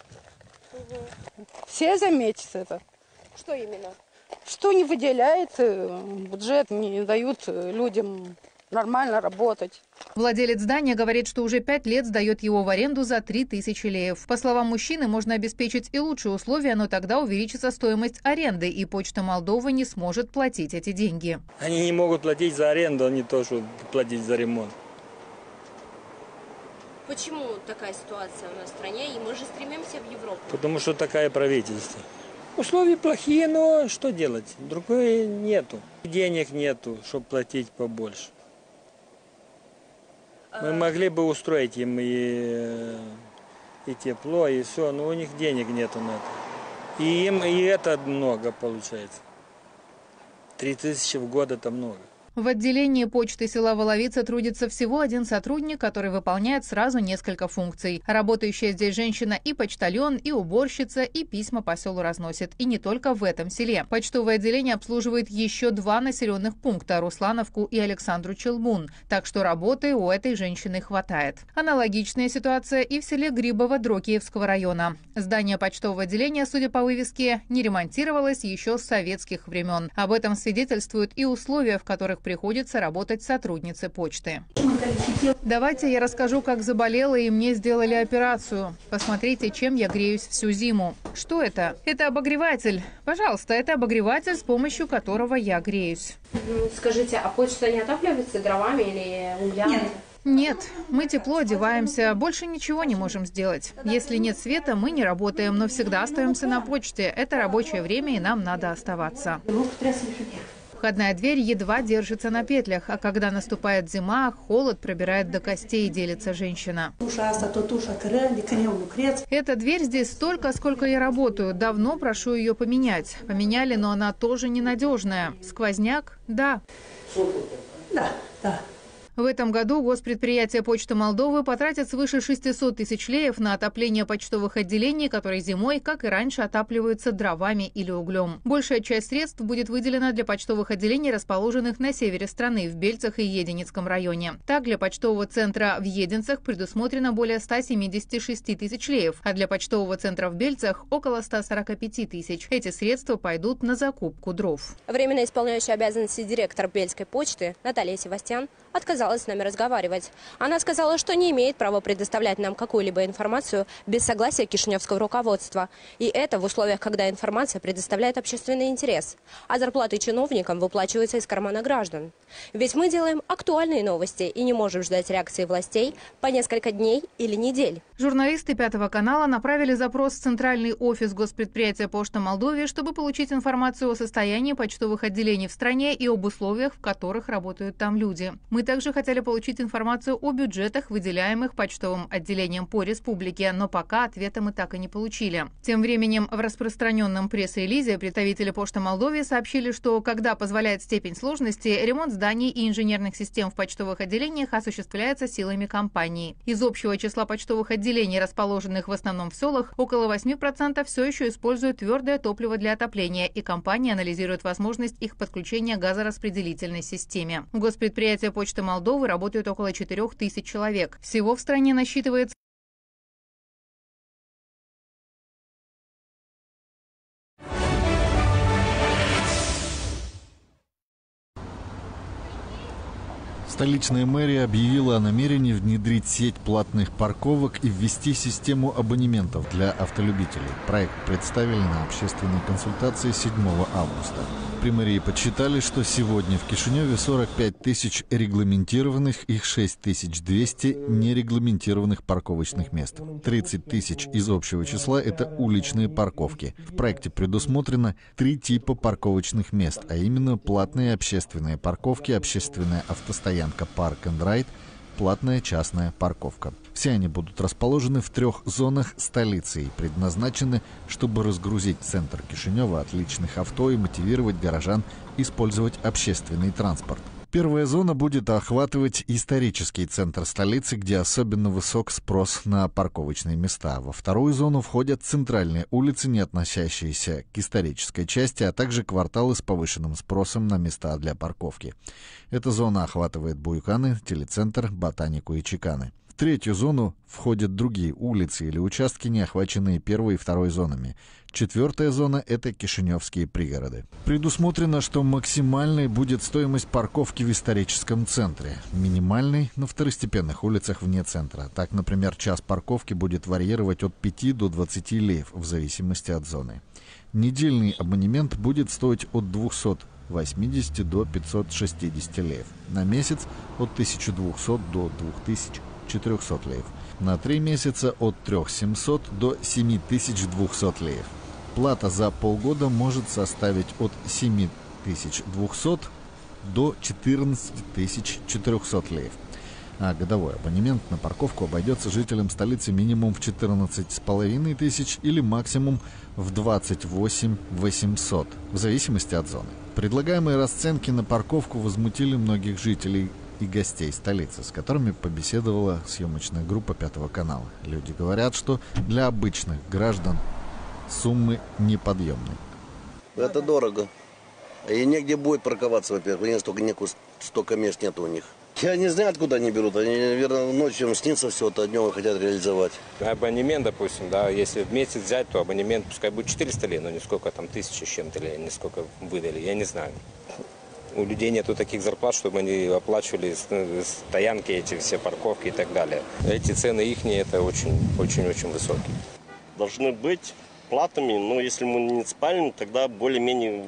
Speaker 8: Все заметят это.
Speaker 6: Что именно?
Speaker 8: Что не выделяет бюджет, не дают людям нормально работать.
Speaker 1: Владелец здания говорит, что уже 5 лет сдает его в аренду за 3000 леев. По словам мужчины, можно обеспечить и лучшие условия, но тогда увеличится стоимость аренды, и Почта Молдовы не сможет платить эти деньги.
Speaker 9: Они не могут платить за аренду, а не то, что платить за ремонт.
Speaker 6: Почему такая ситуация у нас в стране, и мы же стремимся в Европу?
Speaker 9: Потому что такое правительство. Условия плохие, но что делать? Другое нету. Денег нету, чтобы платить побольше. Мы могли бы устроить им и тепло, и все, но у них денег нету на это. И им и это много получается. 3000 в год это много.
Speaker 1: В отделении почты села Воловица трудится всего один сотрудник, который выполняет сразу несколько функций. Работающая здесь женщина и почтальон, и уборщица, и письма по селу разносит. И не только в этом селе. Почтовое отделение обслуживает еще 2 населенных пункта – Руслановку и Александру Челбун. Так что работы у этой женщины хватает. Аналогичная ситуация и в селе Грибово Дрокиевского района. Здание почтового отделения, судя по вывеске, не ремонтировалось еще с советских времен. Об этом свидетельствуют и условия, в которых приходится работать сотруднице почты. Давайте я расскажу, как заболела, и мне сделали операцию. Посмотрите, чем я греюсь всю зиму. Что это? Это обогреватель. Пожалуйста, это обогреватель, с помощью которого я греюсь.
Speaker 6: Скажите, а почта не отапливается дровами или углями?
Speaker 1: Нет, мы тепло одеваемся, больше ничего не можем сделать. Если нет света, мы не работаем, но всегда остаемся на почте. Это рабочее время, и нам надо оставаться. Входная дверь едва держится на петлях, а когда наступает зима, холод пробирает до костей, делится женщина. Эта дверь здесь столько, сколько я работаю. Давно прошу ее поменять. Поменяли, но она тоже ненадежная. Сквозняк? Да.
Speaker 10: Да.
Speaker 1: В этом году госпредприятие Почты Молдовы потратит свыше 600 тысяч леев на отопление почтовых отделений, которые зимой, как и раньше, отапливаются дровами или углем. Большая часть средств будет выделена для почтовых отделений, расположенных на севере страны, в Бельцах и Единицком районе. Так, для почтового центра в Единцах предусмотрено более 176 тысяч леев, а для почтового центра в Бельцах – около 145 тысяч. Эти средства пойдут на закупку дров.
Speaker 10: Временно исполняющая обязанности директор Бельской почты Наталья Севастьян отказалась с нами разговаривать. Она сказала, что не имеет права предоставлять нам какую-либо информацию без согласия кишиневского руководства. И это в условиях, когда информация предоставляет общественный интерес, а зарплаты чиновникам выплачиваются из кармана граждан. Ведь мы делаем актуальные новости и не можем ждать реакции властей по несколько дней или недель.
Speaker 1: Журналисты Пятого канала направили запрос в Центральный офис госпредприятия Почта Молдовы, чтобы получить информацию о состоянии почтовых отделений в стране и об условиях, в которых работают там люди. Мы также хотели получить информацию о бюджетах, выделяемых почтовым отделениям по республике, но пока ответа мы так и не получили. Тем временем в распространенном пресс-релизе представители Почты Молдовы сообщили, что, когда позволяет степень сложности, ремонт зданий и инженерных систем в почтовых отделениях осуществляется силами компании. Из общего числа почтовых отделений, расположенных в основном в селах, около 8% все еще используют твердое топливо для отопления, и компания анализирует возможность их подключения к газораспределительной системе. В госпредприятии Почты Молдовы работают около 4000 человек. Всего в стране насчитывается
Speaker 5: Столичная мэрия объявила о намерении внедрить сеть платных парковок и ввести систему абонементов для автолюбителей. Проект представили на общественной консультации 7 августа. При мэрии подсчитали, что сегодня в Кишиневе 45 тысяч регламентированных и 6200 нерегламентированных парковочных мест. 30 тысяч из общего числа – это уличные парковки. В проекте предусмотрено 3 типа парковочных мест, а именно платные общественные парковки, общественная автостоянка Park and Ride, платная частная парковка. Все они будут расположены в 3 зонах столицы и предназначены, чтобы разгрузить центр Кишинева от личных авто и мотивировать горожан использовать общественный транспорт. Первая зона будет охватывать исторический центр столицы, где особенно высок спрос на парковочные места. Во вторую зону входят центральные улицы, не относящиеся к исторической части, а также кварталы с повышенным спросом на места для парковки. Эта зона охватывает Буйканы, Телецентр, Ботанику и Чеканы. В третью зону входят другие улицы или участки, не охваченные первой и второй зонами. Четвертая зона – это кишиневские пригороды. Предусмотрено, что максимальной будет стоимость парковки в историческом центре, минимальной – на второстепенных улицах вне центра. Так, например, час парковки будет варьировать от 5 до 20 леев в зависимости от зоны. Недельный абонемент будет стоить от 280 до 560 леев. На месяц от 1200 до 2400 леев. На 3 месяца от 3700 до 7200 леев. Плата за полгода может составить от 7200 до 14400 леев. А годовой абонемент на парковку обойдется жителям столицы минимум в 14,5 тысяч или максимум в 28 800, в зависимости от зоны. Предлагаемые расценки на парковку возмутили многих жителей и гостей столицы, с которыми побеседовала съемочная группа Пятого канала. Люди говорят, что для обычных граждан суммы неподъемны.
Speaker 11: Это дорого. И негде будет парковаться, во-первых. Столько мест нет у них. Я не знаю, откуда они берут. Они, наверное, ночью им снится все, а днем хотят реализовать.
Speaker 12: Абонемент, допустим, да, если в месяц взять, то абонемент пускай будет 400 лет, но не сколько там, 1000 с чем-то или не сколько выдали, я не знаю. У людей нету таких зарплат, чтобы они оплачивали стоянки, эти все парковки и так далее. Эти цены ихние, это очень-очень высокие.
Speaker 13: Должны быть платами, но если муниципальными, тогда более-менее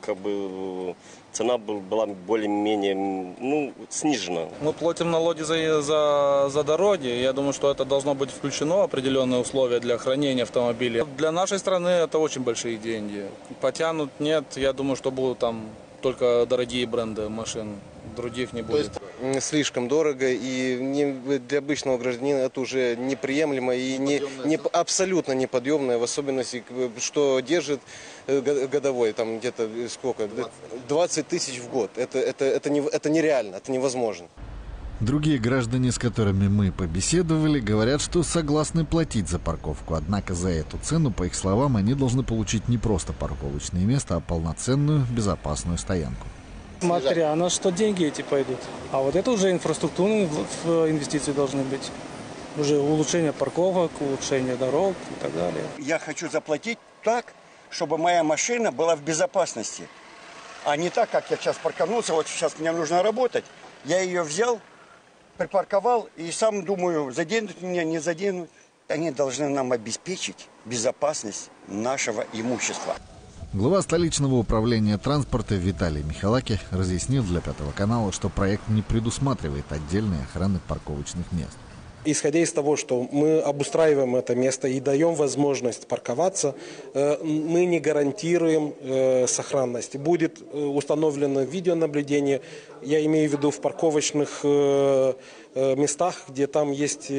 Speaker 13: цена была более-менее снижена.
Speaker 14: Мы платим налоги за дороги. Я думаю, что это должно быть включено, определенные условия для хранения автомобилей. Для нашей страны это очень большие деньги. Потянут нет, я думаю, что будут там только дорогие бренды машин, других не будет.
Speaker 15: То есть слишком дорого, и для обычного гражданина это уже неприемлемо и абсолютно неподъемно, в особенности, что держит годовой, там где-то сколько, 20 тысяч в год. Это нереально, это невозможно.
Speaker 5: Другие граждане, с которыми мы побеседовали, говорят, что согласны платить за парковку. Однако за эту цену, по их словам, они должны получить не просто парковочное место, а полноценную безопасную стоянку.
Speaker 16: Смотря на что деньги эти пойдут. А вот это уже инфраструктурные инвестиции должны быть. Уже улучшение парковок, улучшение дорог и так далее.
Speaker 17: Я хочу заплатить так, чтобы моя машина была в безопасности. А не так, как я сейчас парканулся, вот сейчас мне нужно работать. Я ее взял, припарковал и сам думаю, заденут меня, не заденут. Они должны нам обеспечить безопасность нашего имущества.
Speaker 5: Глава столичного управления транспорта Виталий Михалаки разъяснил для Пятого канала, что проект не предусматривает отдельной охраны парковочных мест.
Speaker 18: Исходя из того, что мы обустраиваем это место и даем возможность парковаться, мы не гарантируем сохранность. Будет установлено видеонаблюдение, я имею в виду в парковочных местах, где там есть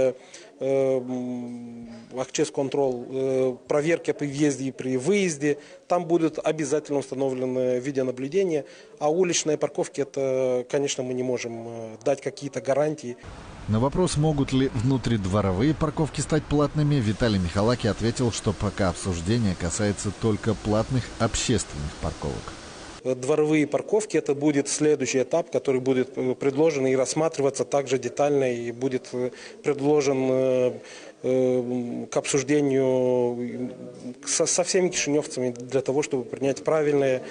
Speaker 18: акчес-контрол, проверки при въезде и при выезде. Там будет обязательно установлено видеонаблюдение. А уличные парковки, это, конечно, мы не можем дать какие-то гарантии.
Speaker 5: На вопрос, могут ли внутридворовые парковки стать платными, Виталий Михалаки ответил, что пока обсуждение касается только платных общественных парковок.
Speaker 18: Дворовые парковки – это будет следующий этап, который будет предложен и рассматриваться также детально, и будет предложен к обсуждению со всеми кишиневцами для того, чтобы принять правильное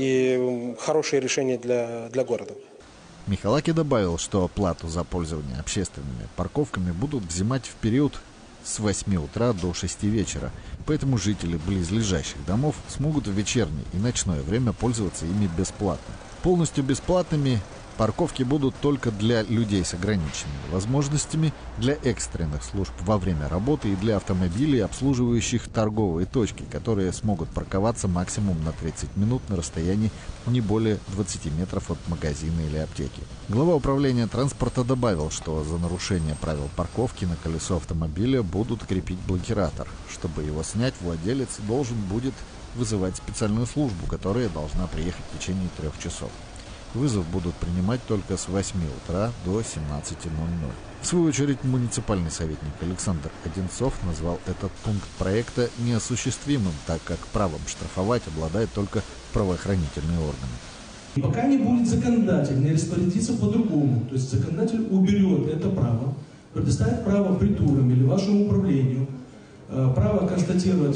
Speaker 18: и хорошее решение для города.
Speaker 5: Михалаки добавил, что плату за пользование общественными парковками будут взимать в период с 8 утра до 6 вечера, поэтому жители близлежащих домов смогут в вечернее и ночное время пользоваться ими бесплатно. Полностью бесплатными парковки будут только для людей с ограниченными возможностями, для экстренных служб во время работы и для автомобилей, обслуживающих торговые точки, которые смогут парковаться максимум на 30 минут на расстоянии не более 20 метров от магазина или аптеки. Глава управления транспорта добавил, что за нарушение правил парковки на колесо автомобиля будут крепить блокиратор. Чтобы его снять, владелец должен будет вызывать специальную службу, которая должна приехать в течение 3 часов. Вызов будут принимать только с 8 утра до 17:00. В свою очередь, муниципальный советник Александр Одинцов назвал этот пункт проекта неосуществимым, так как правом штрафовать обладают только правоохранительные органы.
Speaker 19: Пока не будет законодатель, не распорядится по-другому, то есть законодатель уберет это право, предоставит право притурам или вашему управлению, право констатировать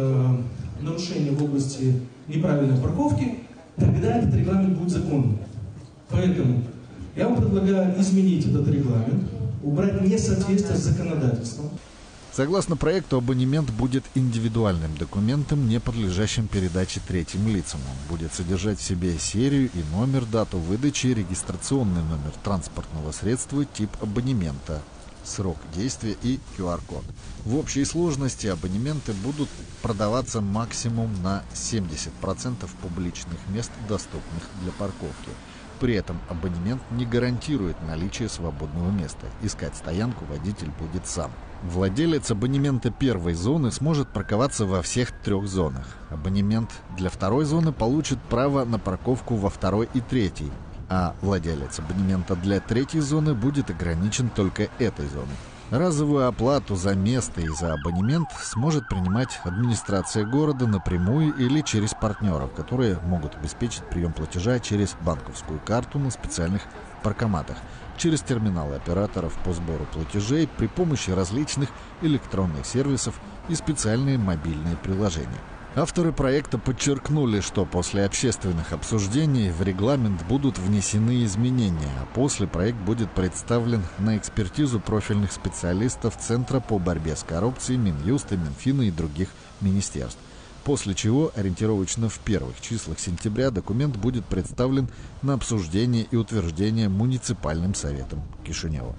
Speaker 19: нарушение в области неправильной парковки, тогда этот регламент будет законным. Поэтому я вам предлагаю изменить этот регламент, убрать несоответствие с законодательством.
Speaker 5: Согласно проекту, абонемент будет индивидуальным документом, не подлежащим передаче третьим лицам. Он будет содержать в себе серию и номер, дату выдачи, регистрационный номер транспортного средства, тип абонемента, срок действия и QR-код. В общей сложности абонементы будут продаваться максимум на 70% публичных мест, доступных для парковки. При этом абонемент не гарантирует наличие свободного места. Искать стоянку водитель будет сам. Владелец абонемента первой зоны сможет парковаться во всех 3 зонах. Абонемент для второй зоны получит право на парковку во второй и третьей, а владелец абонемента для 3-й зоны будет ограничен только этой зоной. Разовую оплату за место и за абонемент сможет принимать администрация города напрямую или через партнеров, которые могут обеспечить прием платежа через банковскую карту на специальных паркоматах, через терминалы операторов по сбору платежей при помощи различных электронных сервисов и специальные мобильные приложения. Авторы проекта подчеркнули, что после общественных обсуждений в регламент будут внесены изменения, а после проект будет представлен на экспертизу профильных специалистов Центра по борьбе с коррупцией, Минюста, Минфина и других министерств. После чего ориентировочно в первых числах сентября документ будет представлен на обсуждение и утверждение муниципальным советом Кишинева.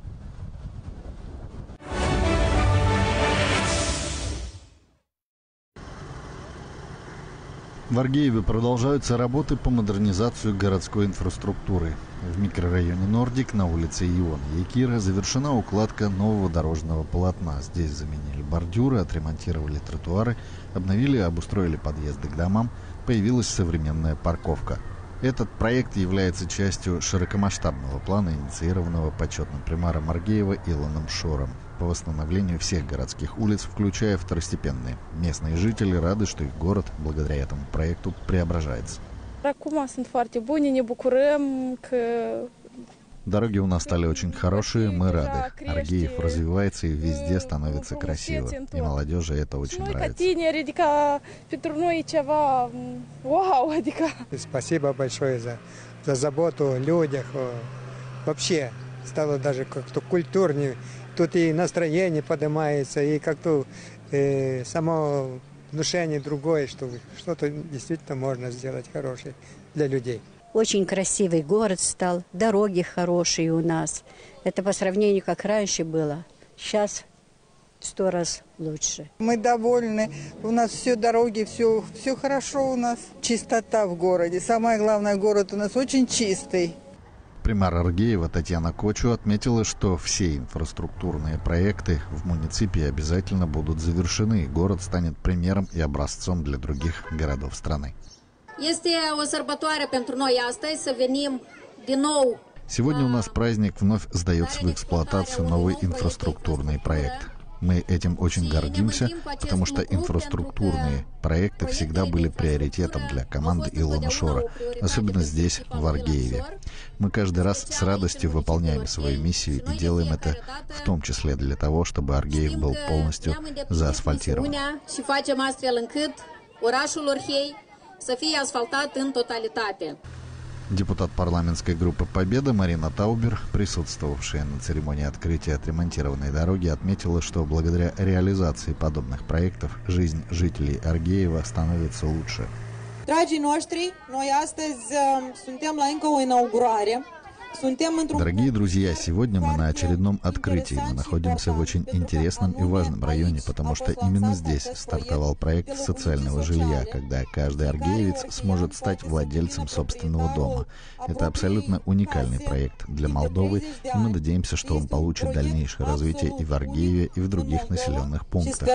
Speaker 5: В Аргееве продолжаются работы по модернизации городской инфраструктуры. В микрорайоне Нордик на улице Иона Якира завершена укладка нового дорожного полотна. Здесь заменили бордюры, отремонтировали тротуары, обновили и обустроили подъезды к домам, появилась современная парковка. Этот проект является частью широкомасштабного плана, инициированного почетным примаром Аргеева Илоном Шором по восстановлению всех городских улиц, включая второстепенные. Местные жители рады, что их город благодаря этому проекту преображается. Дороги у нас стали очень хорошие, мы рады. Аргеев развивается и везде становится красиво. И молодежи это очень нравится.
Speaker 20: Спасибо большое за заботу о людях. Вообще стало даже как-то культурнее. Тут и настроение поднимается, и как-то само внушение другое, что что-то действительно можно сделать хорошее для людей.
Speaker 21: Очень красивый город стал, дороги хорошие у нас. Это по сравнению, как раньше было. Сейчас в 100 раз лучше.
Speaker 22: Мы довольны. У нас все дороги, все хорошо у нас. Чистота в городе. Самое главное, город у нас очень чистый.
Speaker 5: Примар Аргеева Татьяна Кочу отметила, что все инфраструктурные проекты в муниципии обязательно будут завершены. Город станет примером и образцом для других городов страны. Сегодня у нас праздник, вновь сдается в эксплуатацию новый инфраструктурный проект. Мы этим очень гордимся, потому что инфраструктурные проекты всегда были приоритетом для команды Илона Шора, особенно здесь, в Аргееве. Мы каждый раз с радостью выполняем свою миссию и делаем это в том числе для того, чтобы Аргеев был полностью заасфальтирован. Депутат парламентской группы «Победа» Марина Таубер, присутствовавшая на церемонии открытия отремонтированной дороги, отметила, что благодаря реализации подобных проектов жизнь жителей Аргеева становится лучше. Дорогие друзья, сегодня мы на очередном открытии. Мы находимся в очень интересном и важном районе, потому что именно здесь стартовал проект социального жилья, когда каждый аргеевец сможет стать владельцем собственного дома. Это абсолютно уникальный проект для Молдовы, и мы надеемся, что он получит дальнейшее развитие и в Аргееве, и в других населенных пунктах.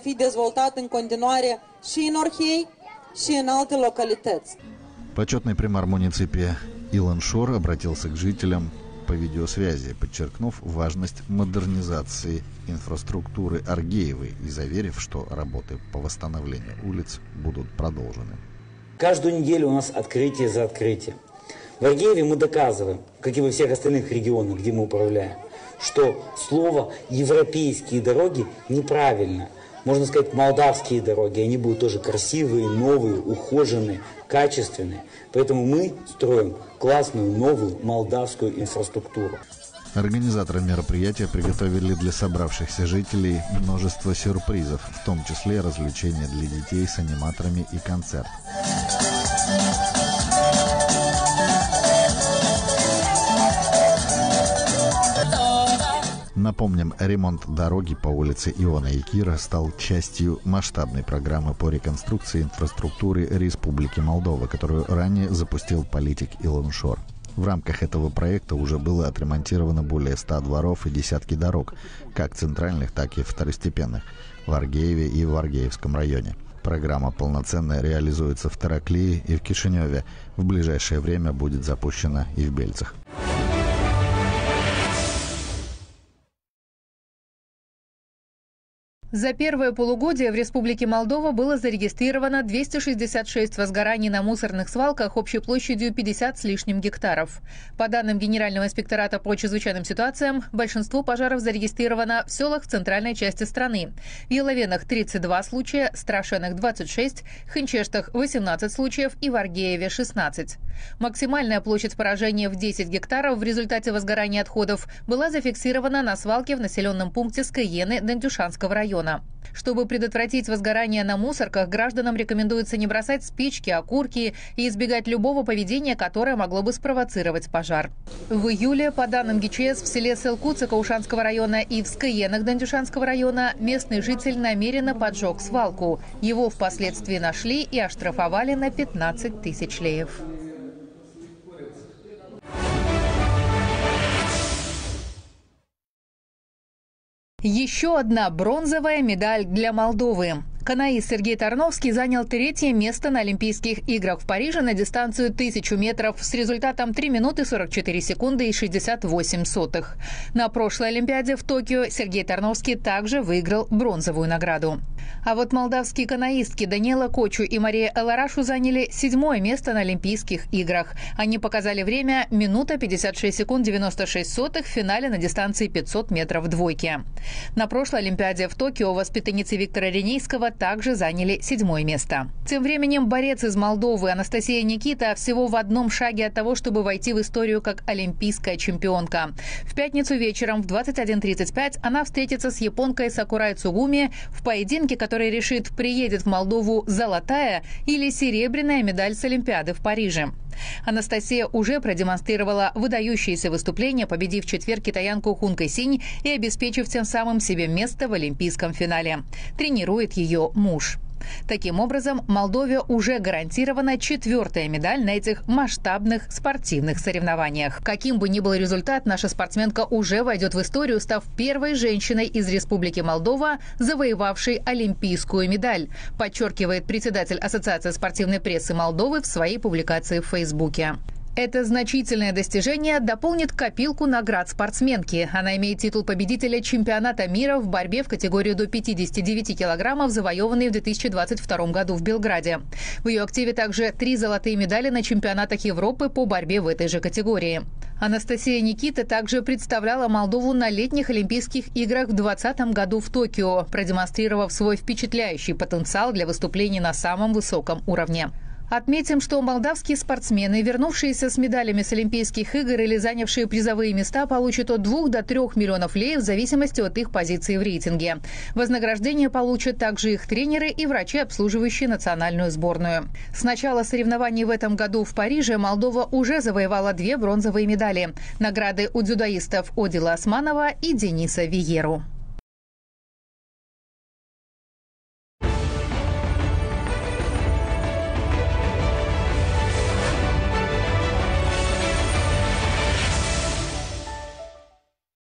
Speaker 5: Почетный примар муниципия Илон Шор обратился к жителям по видеосвязи, подчеркнув важность модернизации инфраструктуры Аргеевой и заверив, что работы по восстановлению улиц будут продолжены.
Speaker 23: Каждую неделю у нас открытие за открытием. В Аргееве мы доказываем, как и во всех остальных регионах, где мы управляем, что слово «европейские дороги» неправильно. Можно сказать, молдавские дороги, они будут тоже красивые, новые, ухоженные, качественные. Поэтому мы строим классную новую молдавскую инфраструктуру.
Speaker 5: Организаторы мероприятия приготовили для собравшихся жителей множество сюрпризов, в том числе развлечения для детей с аниматорами и концерт. Напомним, ремонт дороги по улице Иона и Кира стал частью масштабной программы по реконструкции инфраструктуры Республики Молдова, которую ранее запустил политик Илон Шор. В рамках этого проекта уже было отремонтировано более 100 дворов и десятки дорог, как центральных, так и второстепенных, в Аргееве и в Аргеевском районе. Программа полноценно реализуется в Тараклии и в Кишиневе. В ближайшее время будет запущена и в Бельцах.
Speaker 1: За первое полугодие в Республике Молдова было зарегистрировано 266 возгораний на мусорных свалках общей площадью 50 с лишним гектаров. По данным Генерального инспектората по чрезвычайным ситуациям, большинство пожаров зарегистрировано в селах в центральной части страны. В Еловенах 32 случая, Страшенах 26, Хынчештах 18 случаев и в Аргееве 16. Максимальная площадь поражения в 10 гектаров в результате возгорания отходов была зафиксирована на свалке в населенном пункте Скаены Дандюшанского района. Чтобы предотвратить возгорание на мусорках, гражданам рекомендуется не бросать спички, окурки и избегать любого поведения, которое могло бы спровоцировать пожар. В июле, по данным ГЧС, в селе Селкуца Каушанского района и в Скаенах Дандюшанского района местный житель намеренно поджег свалку. Его впоследствии нашли и оштрафовали на 15 тысяч леев. Еще одна бронзовая медаль для Молдовы. Каноист Сергей Тарновский занял 3-е место на Олимпийских играх в Париже на дистанцию 1000 метров с результатом 3 минуты 44 секунды и 68 сотых. На прошлой Олимпиаде в Токио Сергей Тарновский также выиграл бронзовую награду. А вот молдавские каноистки Даниэла Кочу и Мария Эларашу заняли 7-е место на Олимпийских играх. Они показали время минута 56 секунд 96 сотых в финале на дистанции 500 метров в двойке. На прошлой Олимпиаде в Токио воспитанницы Виктора Ренейского также заняли 7-е место. Тем временем борец из Молдовы Анастасия Никита всего в одном шаге от того, чтобы войти в историю как олимпийская чемпионка. В пятницу вечером в 21:35 она встретится с японкой Сакурай Цугуми в поединке, который решит, приедет в Молдову золотая или серебряная медаль с Олимпиады в Париже. Анастасия уже продемонстрировала выдающиеся выступления, победив в четверг китаянку Хун Кэйсинь и обеспечив тем самым себе место в олимпийском финале. Тренирует ее муж. Таким образом, Молдове уже гарантирована 4-я медаль на этих масштабных спортивных соревнованиях. Каким бы ни был результат, наша спортсменка уже войдет в историю, став первой женщиной из Республики Молдова, завоевавшей олимпийскую медаль, подчеркивает председатель Ассоциации спортивной прессы Молдовы в своей публикации в Фейсбуке. Это значительное достижение дополнит копилку наград спортсменки. Она имеет титул победителя чемпионата мира в борьбе в категории до 59 килограммов, завоеванный в 2022 году в Белграде. В ее активе также 3 золотые медали на чемпионатах Европы по борьбе в этой же категории. Анастасия Никита также представляла Молдову на летних Олимпийских играх в 2020 году в Токио, продемонстрировав свой впечатляющий потенциал для выступлений на самом высоком уровне. Отметим, что молдавские спортсмены, вернувшиеся с медалями с Олимпийских игр или занявшие призовые места, получат от 2 до 3 миллионов леев в зависимости от их позиции в рейтинге. Вознаграждение получат также их тренеры и врачи, обслуживающие национальную сборную. С начала соревнований в этом году в Париже Молдова уже завоевала 2 бронзовые медали. Награды у дзюдоистов Одила Османова и Дениса Виеру.